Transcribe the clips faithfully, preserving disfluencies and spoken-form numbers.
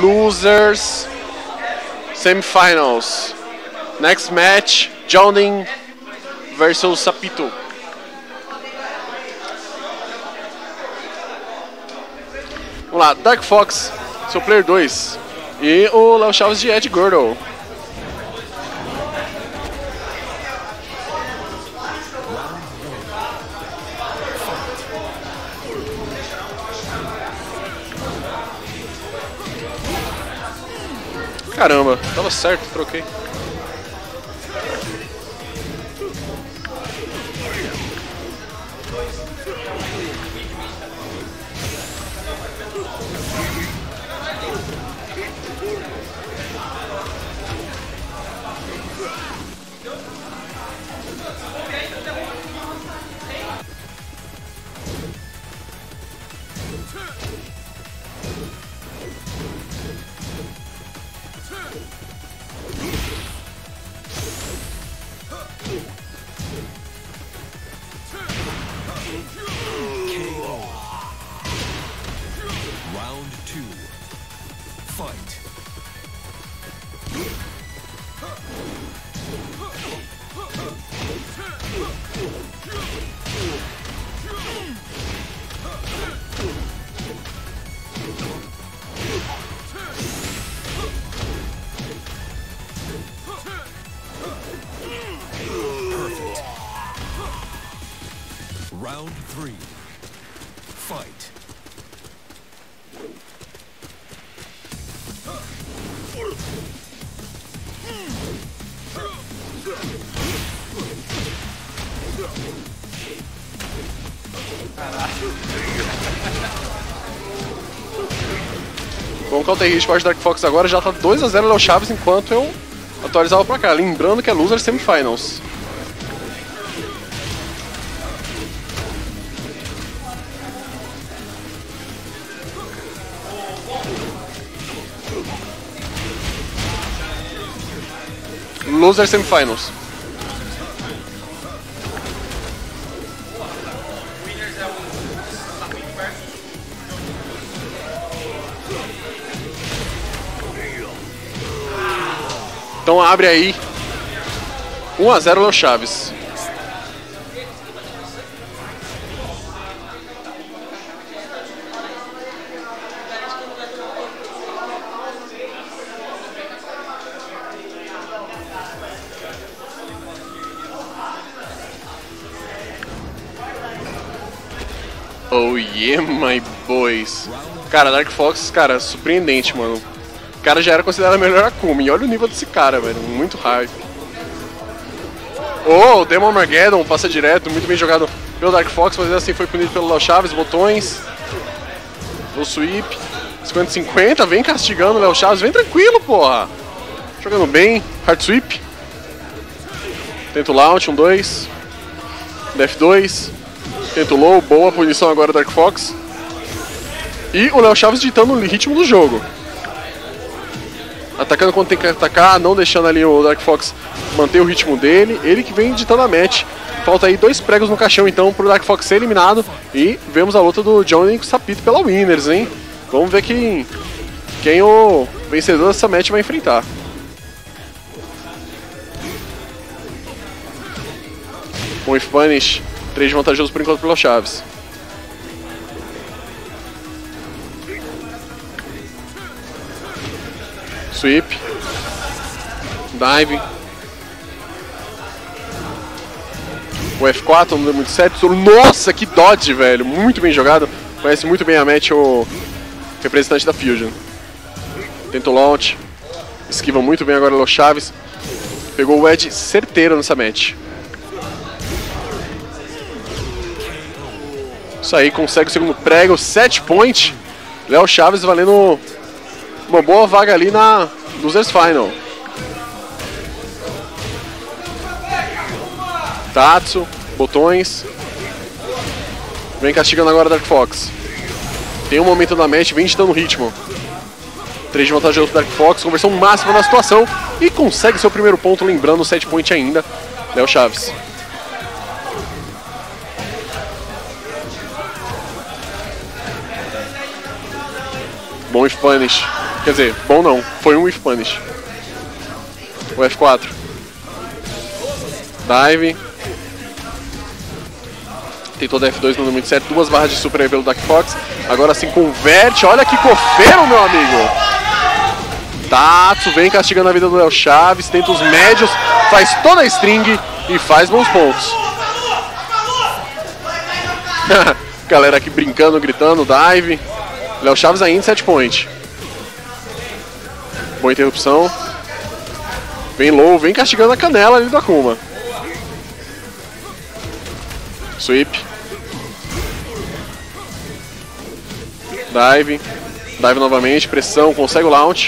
Losers Semifinals. Next match, Jonin versus Sapito. Vamos lá, Dark Fox, seu player dois. E o Léo Chaves de Ed Girdle. Caramba, tava certo, troquei. Round three. Fight. Bom, counter hit para Dark Fox agora, já tá dois a zero Léo Chaves enquanto eu atualizava pra cá. Lembrando que é Loser Semifinals. Loser Semifinals. Então abre aí um a zero Léo Chaves. Oh yeah, my boys. Cara, Dark Fox, cara, surpreendente, mano. O cara já era considerado a melhor Akumi. E olha o nível desse cara, velho. Muito hype. Oh, o Demon Armageddon passa direto. Muito bem jogado pelo Dark Fox. Mas assim foi punido pelo Léo Chaves. Botões. O sweep. cinquenta cinquenta. Vem castigando o Léo Chaves. Vem tranquilo, porra. Jogando bem. Hard sweep. Tenta o launch. um, dois. F dois. Tenta o low. Boa punição agora do Dark Fox. E o Léo Chaves ditando o ritmo do jogo. Atacando quando tem que atacar, não deixando ali o Dark Fox manter o ritmo dele. Ele que vem ditando a match. Falta aí dois pregos no caixão então pro Dark Fox ser eliminado. E vemos a luta do Jonin com o Sapito pela Winners, hein? Vamos ver quem, quem o vencedor dessa match vai enfrentar. Com o Spanish, três vantajoso por enquanto pro Léo Chaves. Sweep. Dive. O F quatro, não deu muito certo. Nossa, que dodge, velho. Muito bem jogado. Conhece muito bem a match o representante da Fusion. Tenta o launch. Esquiva muito bem agora o Léo Chaves. Pegou o edge certeiro nessa match. Isso aí, consegue o segundo prego. Set point. Léo Chaves valendo uma boa vaga ali na Losers Final. Tatsu, botões. Vem castigando agora Dark Fox. Tem um momento da match, vem dando ritmo. três de vantagem do Dark Fox, conversão máxima na situação. E consegue seu primeiro ponto, lembrando o set point ainda. Léo Chaves. Bom Spanish. Quer dizer, bom não, foi um Whiff Punish. O F quatro. Dive. Tentou da F dois, não deu muito certo. Duas barras de super aí pelo Dark Fox. Agora sim converte. Olha que cofeiro, meu amigo. Tatsu vem castigando a vida do Léo Chaves. Tenta os médios. Faz toda a string e faz bons pontos. Galera aqui brincando, gritando. Dive. Léo Chaves ainda em set point. Boa interrupção. Vem low. Vem castigando a canela ali do Akuma. Sweep. Dive. Dive novamente. Pressão. Consegue o launch.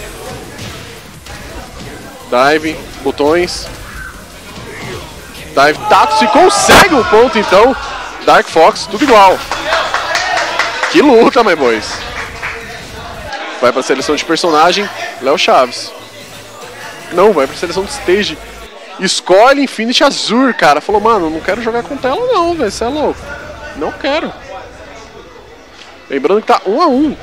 Dive. Botões. Dive. Tatsu. E consegue o ponto então. Dark Fox. Tudo igual. Que luta, my boys. Vai pra seleção de personagem. Léo Chaves. Não, vai pra seleção de stage. Escolhe Infinity Azure, cara. Falou, mano, não quero jogar com tela não, velho. Você é louco. Não quero. Lembrando que tá um a um.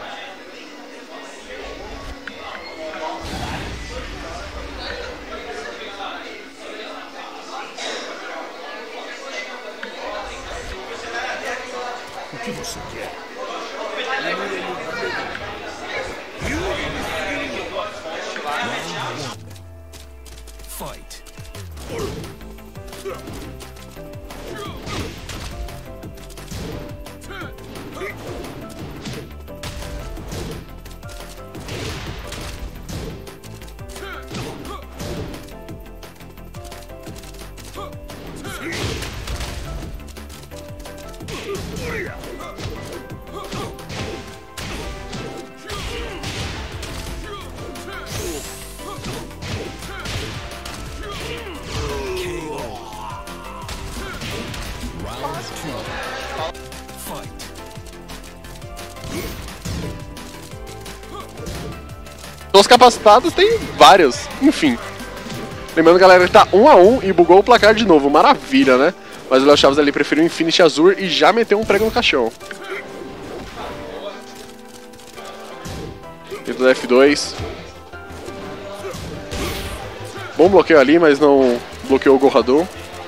O que você quer? Fight. Os capacitados tem vários, enfim. Lembrando, galera, que tá um a um e bugou o placar de novo, maravilha, né? Mas o Léo Chaves ali preferiu o Infinity Azure e já meteu um prego no caixão. Dentro do F dois. Bom bloqueio ali, mas não bloqueou o Gorrador.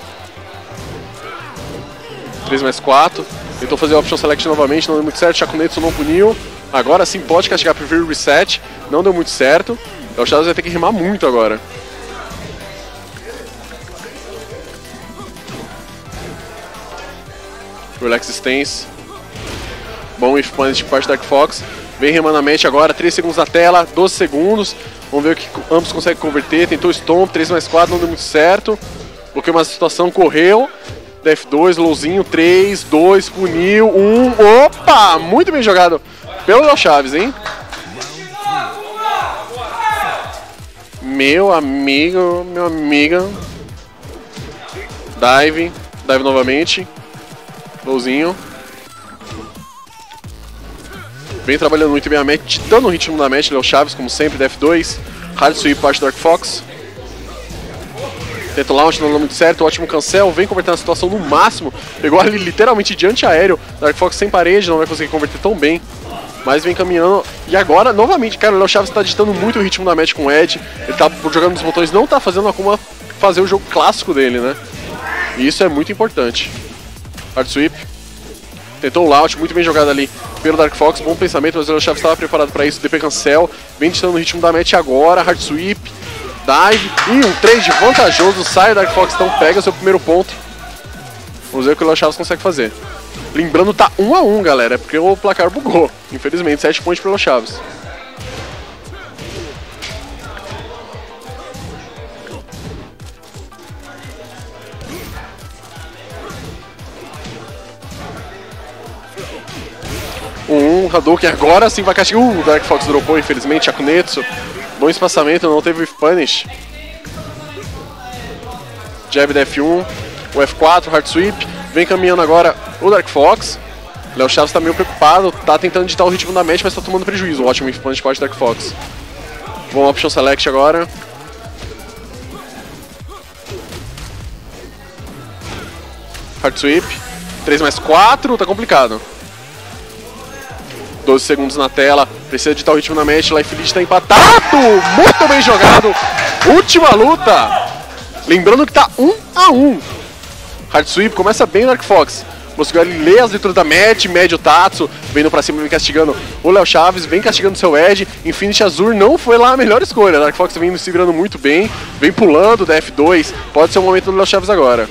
três mais quatro. Tentou fazer o Option Select novamente, não deu muito certo. Shakunetsu não puniu. Agora sim pode castigar para o reset. Não deu muito certo. O Léo Chaves vai ter que rimar muito agora. Relax Stance. Bom Whiff Punish de parte do Dark Fox. Vem rimando a match agora. três segundos na tela. doze segundos. Vamos ver o que ambos conseguem converter. Tentou Stomp. três mais quatro. Não deu muito certo. Porque uma situação correu. F dois, lowzinho. três, dois, puniu. um. Opa! Muito bem jogado pelo Léo Chaves, hein? Meu amigo, meu amiga. Dive. Dive novamente. Lowzinho. Vem trabalhando muito bem a match, ditando o ritmo da match. Léo Chaves, como sempre, da F dois. Hard Sweep, parte do Dark Fox. Tenta o launch, não deu muito certo. Ótimo cancel. Vem convertendo a situação no máximo. Pegou ali literalmente de anti-aéreo. Dark Fox sem parede, não vai conseguir converter tão bem. Mas vem caminhando. E agora, novamente, cara, o Léo Chaves tá ditando muito o ritmo da match com o Ed. Ele tá jogando nos botões, não tá fazendo a Akuma fazer o jogo clássico dele, né? E isso é muito importante. Hard Sweep. Tentou o launch, muito bem jogado ali pelo Dark Fox. Bom pensamento, mas o Léo Chaves estava preparado para isso. D P cancel. Vem ditando o ritmo da match agora. Hard Sweep. Dive. E um trade vantajoso. Sai o Dark Fox, então pega seu primeiro ponto. Vamos ver o que o Léo Chaves consegue fazer. Lembrando, tá um a um, galera, é porque o placar bugou. Infelizmente, sete pontos pro Léo Chaves. Um Hadouken agora sim vai castigar. Uh, o Dark Fox dropou, infelizmente. Shakunetsu. Bom espaçamento, não teve Whiff Punish. Jab da F um. O F quatro, Hard Sweep. Vem caminhando agora o Dark Fox. Léo Chaves tá meio preocupado. Tá tentando digitar o ritmo da match, mas tá tomando prejuízo. Ótimo Whiff Punish parte do Dark Fox. Bom Option Select agora. Hard Sweep. três mais quatro, tá complicado. doze segundos na tela, precisa editar o ritmo na match, Life Lead tá empatado, muito bem jogado, última luta, lembrando que tá um a um. Hard Sweep começa bem o Dark Fox, conseguiu ali ler as leituras da match, médio Tatsu, vindo pra cima, vem castigando o Léo Chaves, vem castigando o seu Edge, Infinity Azur não foi lá a melhor escolha, Dark Fox vem se virando muito bem, vem pulando da F dois, pode ser o momento do Léo Chaves agora.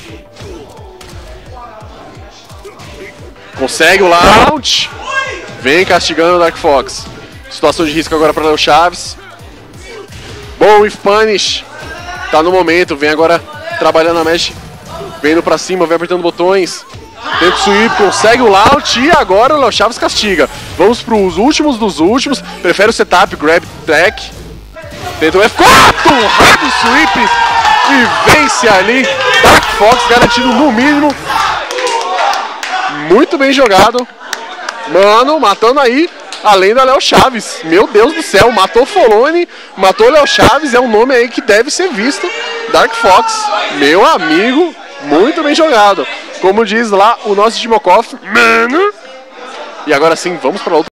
Consegue o launch, vem castigando o Dark Fox, situação de risco agora para Léo Chaves, bom with punish, tá no momento, vem agora trabalhando a match, vendo pra cima, vem apertando botões, tenta o sweep, consegue o launch e agora o Léo Chaves castiga. Vamos pros últimos dos últimos, prefere o setup, grab track, tenta o F quatro, hard sweep e vence ali, Dark Fox garantindo no mínimo. Muito bem jogado. Mano, matando aí a lenda Léo Chaves. Meu Deus do céu, matou Folone, matou Léo Chaves, é um nome aí que deve ser visto. Dark Fox, meu amigo, muito bem jogado. Como diz lá o nosso Timokov, mano. E agora sim, vamos para outra.